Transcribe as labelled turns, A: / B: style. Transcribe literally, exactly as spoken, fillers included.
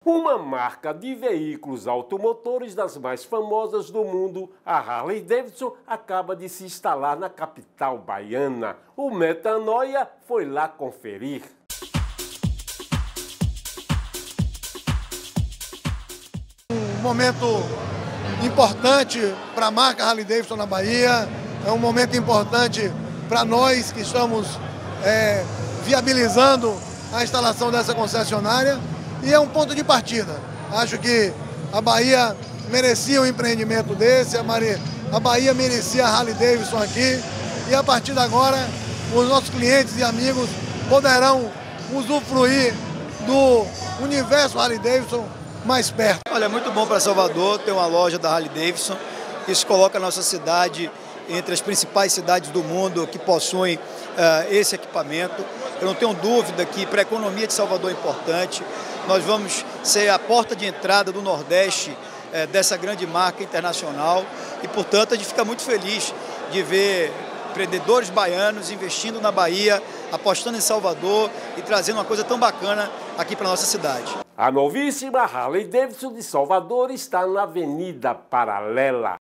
A: Uma marca de veículos automotores das mais famosas do mundo, a Harley Davidson, acaba de se instalar na capital baiana. O Metanoia foi lá conferir.
B: Um momento importante para a marca Harley Davidson na Bahia, é um momento importante para nós que estamos é, viabilizando a instalação dessa concessionária. E é um ponto de partida. Acho que a Bahia merecia um empreendimento desse, a, Maria, a Bahia merecia a Harley Davidson aqui. E a partir de agora, os nossos clientes e amigos poderão usufruir do universo Harley Davidson mais perto.
C: Olha, é muito bom para Salvador ter uma loja da Harley Davidson. Isso coloca a nossa cidade entre as principais cidades do mundo que possuem uh, esse equipamento. Eu não tenho dúvida que para a economia de Salvador é importante. Nós vamos ser a porta de entrada do Nordeste eh, dessa grande marca internacional e, portanto, a gente fica muito feliz de ver empreendedores baianos investindo na Bahia, apostando em Salvador e trazendo uma coisa tão bacana aqui para a nossa cidade.
A: A novíssima Harley Davidson de Salvador está na Avenida Paralela.